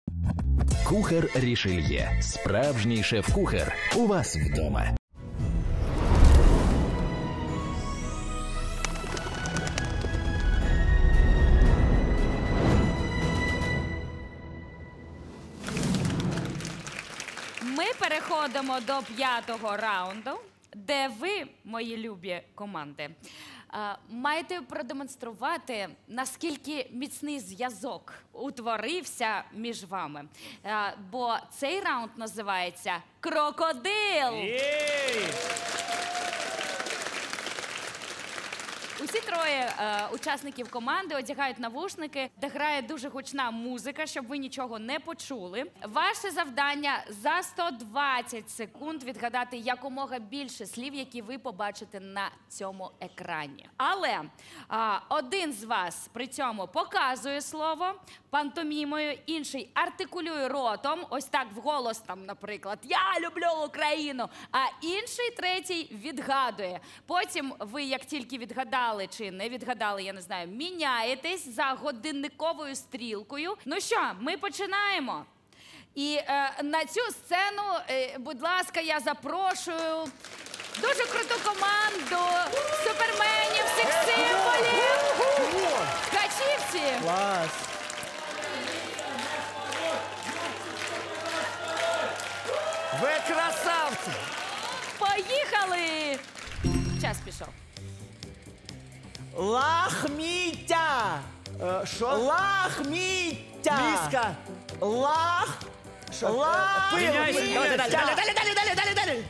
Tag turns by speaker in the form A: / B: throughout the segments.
A: Кухар Рішельє. Справжній шеф-кухар. У вас вдома.
B: Ми переходимо до 5-го раунду, де ви, мої любі команди, маєте продемонструвати, наскільки міцний зв'язок утворився між вами. Бо цей раунд називається «Крокодил». Усі троє учасників команди одягають навушники, де грає дуже гучна музика, щоб ви нічого не почули. Ваше завдання за 120 секунд відгадати якомога більше слів, які ви побачите на цьому екрані. Але один з вас при цьому показує слово пантомімою, інший артикулює ротом, ось так вголос там, наприклад, «Я люблю Україну», а інший, третій, відгадує. Потім ви, як тільки відгадали чи не відгадали, я не знаю, міняєтесь за годинниковою стрілкою. Ну що, ми починаємо. І на цю сцену, будь ласка, я запрошую дуже круту команду суперменів всіх символів. Ткачівці.
C: Клас.
D: Ви красавці!
B: Поїхали! Час пішов.
C: Лахміття.
D: Що?
C: Лахміття.
D: Міска. Далі.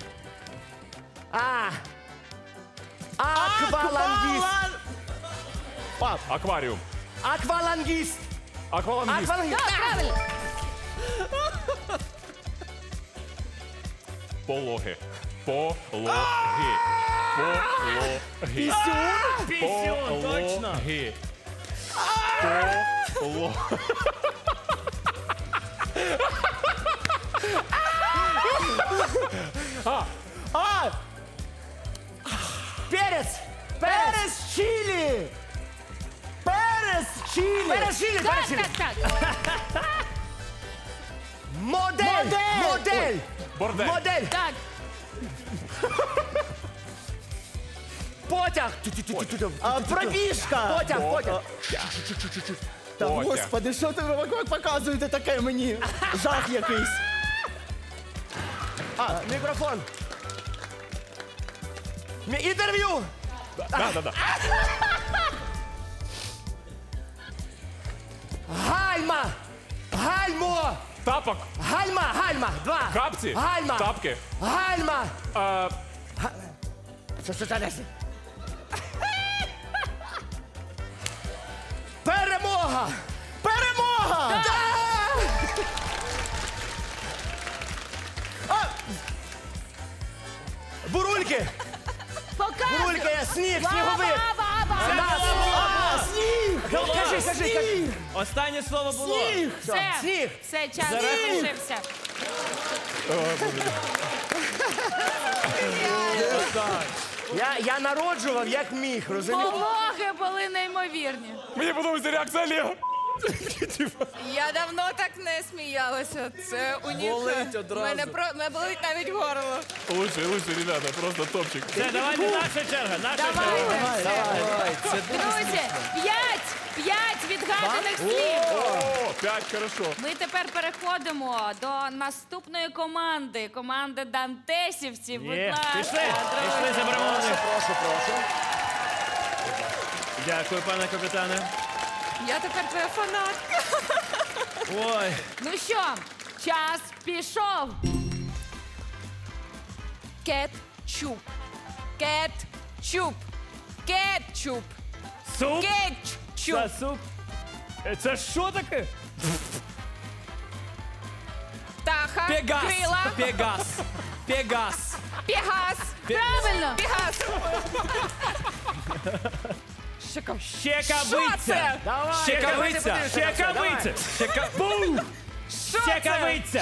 D: Аквалангіст.
E: Акваріум.
D: Аквалангіст.
E: Аквалангіст.
B: Так, правильно.
E: Пологи. Пологи. Пологи.
C: Пісюн, точно.
E: Пологи. Пологи.
D: Перець.
C: Перес чилі. Перес чилі.
D: Перець чилі.
B: Так.
D: Модель.
E: Бордель.
D: Модель.
B: Так.
D: Потяг.
C: Пробіжка.
D: Потяг.
C: Та
E: Потяг.
C: господи, що ти показуєте таке мені? Жах якийсь.
D: Мікрофон. Інтерв'ю.
E: Да.
D: Гальмо.
E: Тапок.
D: Гальма. 2.
E: Капці.
D: Гальма.
E: Тапки.
D: Гальма.
E: Е,
D: Що далі? Перемога.
C: Перемога!
D: Бурульки.
B: Показуй.
D: Бурульки. Сніг. Сніговик.
C: Сніг!
D: Кажи.
F: Останнє слово було.
C: Сніг!
D: Сніг.
B: Все, час залишився.
D: Я народжував як міг, розумієш?
B: Пологи були неймовірні.
E: Мені подобається реакція Олега.
G: Я давно так не сміялася. Це у них...
F: Болить одразу.
G: Мене болить навіть горло.
E: Лучше, ребята, просто топчик.
F: Все, давайте наша черга.
B: Друзі, 5 відгаданих слів.
E: О, 5, хорошо.
B: Ми тепер переходимо до наступної команди. Команди Дантесівців. Будь ласка,
F: Пішли, заберемо у них.
D: Прошу.
F: Дякую, пане капітане.
G: Я тепер твоя фанатка.
F: Ой.
B: Ну що, час пішов. Кетчуп.
F: Суп?
B: Кетчуп.
F: Це суп? Це що таке?
G: Птаха.
F: Пегас.
G: Крила.
F: Пегас.
G: Пегас.
B: Правильно.
G: Пегас.
F: Щекавиця. Щекавиця. Бум! Щекавиця.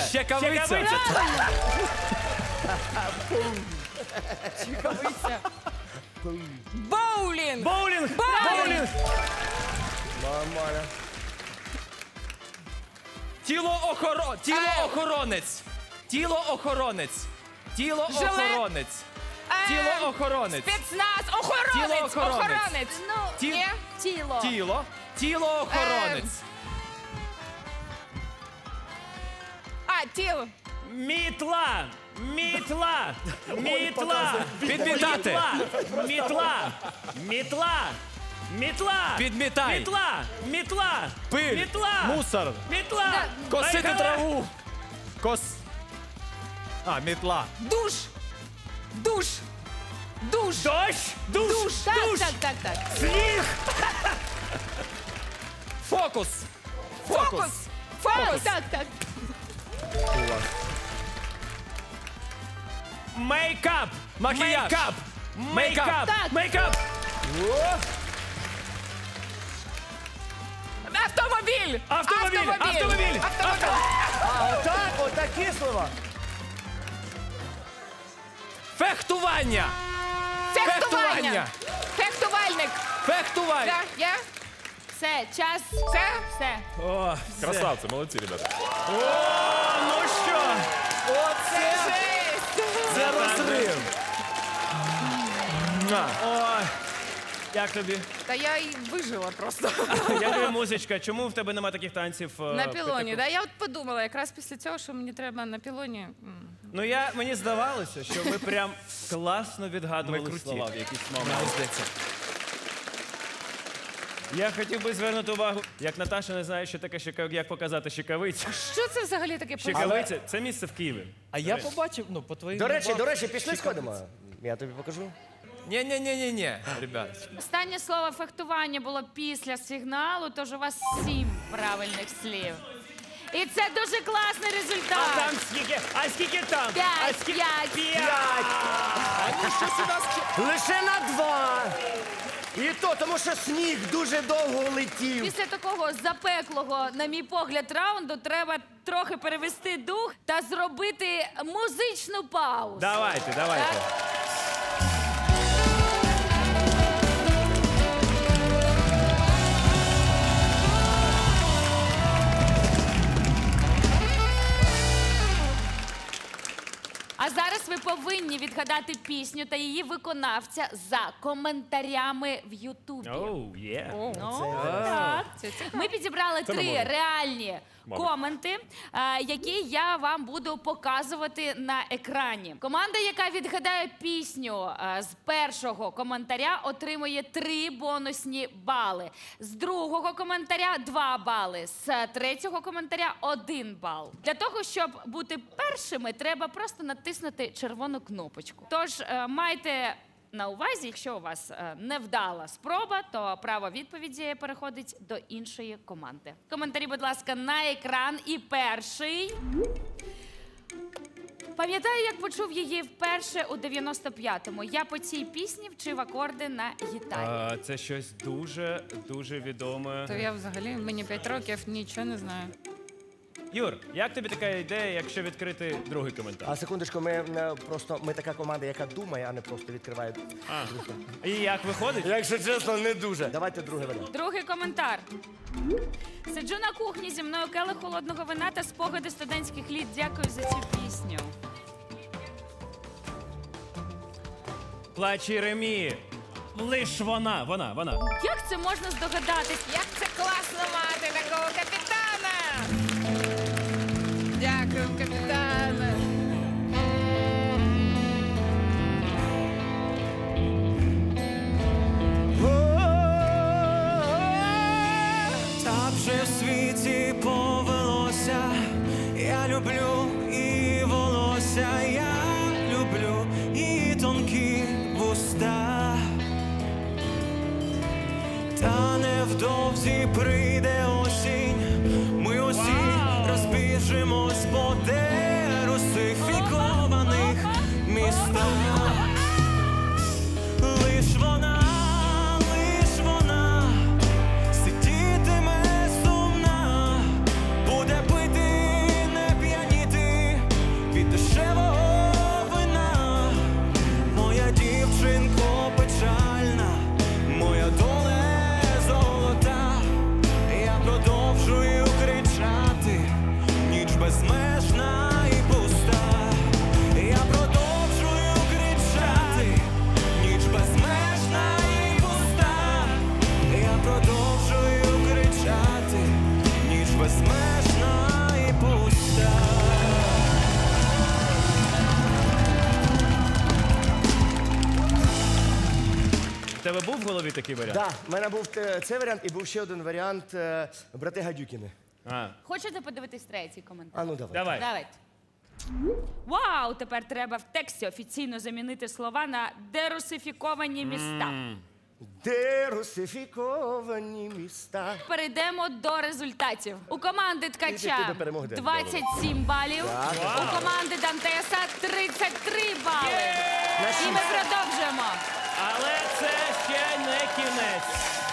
G: Боулінг.
F: Боулінг.
D: Нормально.
F: Тілоохоронець. Тілоохоронець. Тілоохоронець. Тілоохоронець. Тілоохоронець.
G: Спецназ, охоронець,
F: Тілоохоронець.
G: охоронець.
F: Ті-
G: Ні?
B: Тіло.
F: Тіло. Тілоохоронець.
G: А, тіло.
F: Мітла. Мітла. Мітла.
D: Підмітати.
F: Мітла. Мітла. Мітла.
D: Підмітай.
F: Мітла. Мітла.
D: Пиль.
F: Мітла.
E: Мусор.
F: Мітла.
D: Косити
F: Поїхали.
D: траву.
E: Мітла.
G: Душ. Душ. Душ.
F: Дощ. Душ.
B: Так.
F: Сніг.
D: Фокус.
G: Фокус. Фокус.
B: Так.
F: Мейкап.
D: Макіяж.
F: Мейкап. Мейкап.
B: Так.
F: Мейкап.
G: Автомобіль.
F: Автомобіль. Автомобіль.
D: А, отак, отакі слова. Фехтування.
G: Фехтування. Фехтувальник.
D: Фехтування.
G: Да, я.
B: Все, час.
G: Це.
B: Все.
E: Красавці, молодці, ребята.
F: Ну що?
D: Оце це розрив.
F: Ой. Як тобі?
G: Та я і вижила просто.
F: Як тобі музичка? Чому в тебе нема таких танців?
G: На пілоні. Да, я от подумала, якраз після цього, що мені треба на пілоні.
F: Ну мені здавалося, що ми прям класно відгадували слова в якийсь момент. Я хотів би звернути увагу, як Наташа не знає, що таке як показати щекавицю.
G: Що це взагалі таке?
F: Щекавиця – це місце в Києві.
D: А я побачив, ну, по твоїм...
C: До речі, пішли сходимо. Я тобі покажу.
D: Ні, ребят.
B: Останнє слово фехтування було після сигналу, тож у вас 7 правильних слів. І це дуже класний результат.
F: А там скільки? А скільки там?
B: П'ять,
F: А скільки?
B: п'ять.
C: Лише на 2. І то, тому що сніг дуже довго летів.
B: Після такого запеклого, на мій погляд, раунду треба трохи перевести дух та зробити музичну паузу.
F: Давайте.
B: Так? А зараз ви повинні відгадати пісню та її виконавця за коментарями в Ютубі.
F: Оу, є.
B: Ну, так. Ми підібрали 3 реальні коменти, які я вам буду показувати на екрані. Команда, яка відгадає пісню з першого коментаря, отримує 3 бонусні бали. З другого коментаря 2 бали. З третього коментаря 1 бал. Для того, щоб бути першими, треба просто натиснути червону кнопочку. Тож майте на увазі, якщо у вас невдала спроба, то право відповіді переходить до іншої команди. Коментарі, будь ласка, на екран. І перший. Пам'ятаю, як почув її вперше у 95-му. Я по цій пісні вчив акорди на гітарі.
F: Це щось дуже відоме.
G: То я взагалі, мені 5 років, нічого не знаю.
F: Юр, як тобі така ідея, якщо відкрити другий коментар?
C: А секундочку, ми така команда, яка думає, а не просто відкриває.
F: І як виходить?
C: Якщо чесно, не дуже. Давайте другий варіант.
B: Другий коментар. Сиджу на кухні, зі мною келих холодного вина та спогади студентських літ. Дякую за цю пісню.
F: Плач Єремії. Лиш вона.
B: Як це можна здогадатись?
G: Як це класно мати такого капітана! Дякую, капітане.
H: Так вже в світі повелося, я люблю і волосся, я люблю і тонкі вуста. Та невдовзі прийде осінь, ми усі розбіжимось по дерусифікованих містах. Лиш вона сидітиме сумна, буде пити, не п'яніти від дешевого вина. Моя дівчинко печальна, моя доля золота. Я продовжую кричати, безмежна і пуста. Я продовжую кричати, ніч безмежна і пуста. Я продовжую кричати, ніч безмежна і пуста.
F: У тебе був в голові такий варіант?
C: Да, в мене був цей варіант і був ще один варіант брати Гадюкіни.
F: А,
B: Хочете подивитись третій коментар?
C: А ну давай.
F: давай.
B: Давайте. Вау, тепер треба в тексті офіційно замінити слова на дерусифіковані міста.
C: Дерусифіковані міста.
B: Перейдемо до результатів. У команди
C: Іди
B: Ткача
C: до перемоги, Ден.
B: 27 балів, у команди Дантеса 33 бали. І ми продовжуємо.
F: Але це ще не кінець.